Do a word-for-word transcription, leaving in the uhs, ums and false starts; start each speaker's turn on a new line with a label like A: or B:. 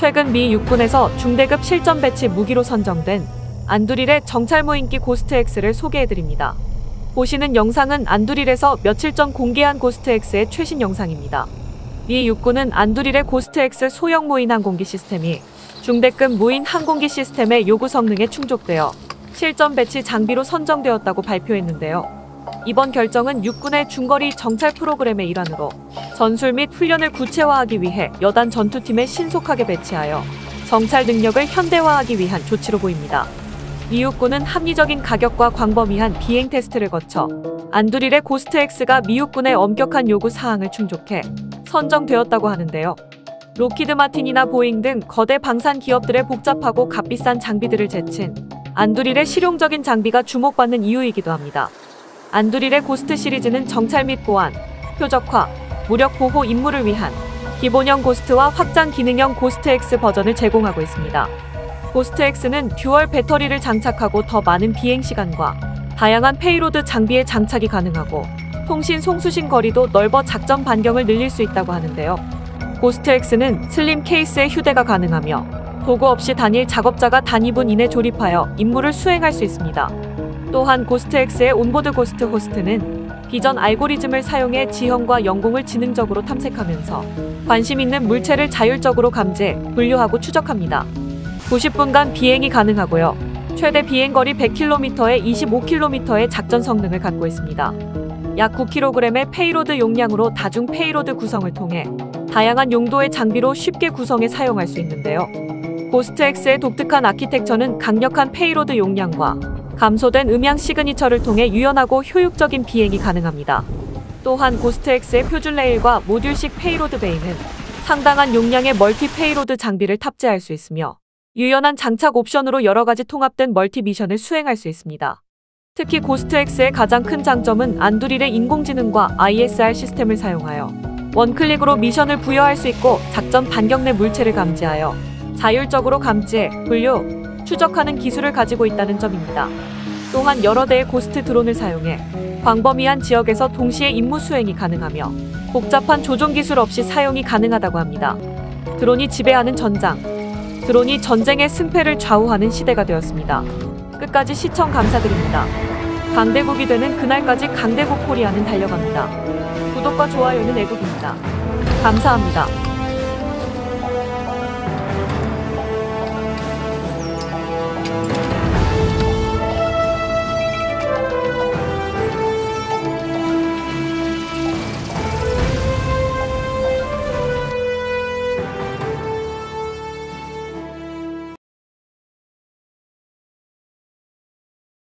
A: 최근 미 육군에서 중대급 실전 배치 무기로 선정된 안두릴의 정찰무인기 고스트엑스를 소개해드립니다. 보시는 영상은 안두릴에서 며칠 전 공개한 고스트엑스의 최신 영상입니다. 미 육군은 안두릴의 고스트엑스 소형 무인 항공기 시스템이 중대급 무인 항공기 시스템의 요구 성능에 충족되어 실전 배치 장비로 선정되었다고 발표했는데요. 이번 결정은 육군의 중거리 정찰 프로그램의 일환으로 전술 및 훈련을 구체화하기 위해 여단 전투팀에 신속하게 배치하여 정찰 능력을 현대화하기 위한 조치로 보입니다. 미 육군은 합리적인 가격과 광범위한 비행 테스트를 거쳐 안두릴의 고스트엑스가 미 육군의 엄격한 요구 사항을 충족해 선정되었다고 하는데요. 록히드 마틴이나 보잉 등 거대 방산 기업들의 복잡하고 값비싼 장비들을 제친 안두릴의 실용적인 장비가 주목받는 이유이기도 합니다. 안두릴의 고스트 시리즈는 정찰 및 보안, 표적화, 무력 보호 임무를 위한 기본형 고스트와 확장 기능형 고스트엑스 버전을 제공하고 있습니다. 고스트엑스는 듀얼 배터리를 장착하고 더 많은 비행시간과 다양한 페이로드 장비에 장착이 가능하고 통신 송수신 거리도 넓어 작전 반경을 늘릴 수 있다고 하는데요. 고스트엑스는 슬림 케이스에 휴대가 가능하며 도구 없이 단일 작업자가 단 이 분 이내 조립하여 임무를 수행할 수 있습니다. 또한 고스트엑스의 온보드 고스트 호스트는 비전 알고리즘을 사용해 지형과 영공을 지능적으로 탐색하면서 관심 있는 물체를 자율적으로 감지, 분류하고 추적합니다. 구십 분간 비행이 가능하고요. 최대 비행거리 백 킬로미터에 이십오 킬로미터의 작전 성능을 갖고 있습니다. 약 구 킬로그램의 페이로드 용량으로 다중 페이로드 구성을 통해 다양한 용도의 장비로 쉽게 구성해 사용할 수 있는데요. 고스트엑스의 독특한 아키텍처는 강력한 페이로드 용량과 감소된 음향 시그니처를 통해 유연하고 효율적인 비행이 가능합니다. 또한 고스트엑스의 표준 레일과 모듈식 페이로드 베이는 상당한 용량의 멀티 페이로드 장비를 탑재할 수 있으며 유연한 장착 옵션으로 여러가지 통합된 멀티 미션을 수행할 수 있습니다. 특히 고스트엑스의 가장 큰 장점은 안두릴의 인공지능과 아이에스알 시스템을 사용하여 원클릭으로 미션을 부여할 수 있고 작전 반경 내 물체를 감지하여 자율적으로 감지, 분류, 추적하는 기술을 가지고 있다는 점입니다. 또한 여러 대의 고스트 드론을 사용해 광범위한 지역에서 동시에 임무 수행이 가능하며 복잡한 조종 기술 없이 사용이 가능하다고 합니다. 드론이 지배하는 전장, 드론이 전쟁의 승패를 좌우하는 시대가 되었습니다. 끝까지 시청 감사드립니다. 강대국이 되는 그날까지 강대국 코리아는 달려갑니다. 구독과 좋아요는 애국입니다. 감사합니다.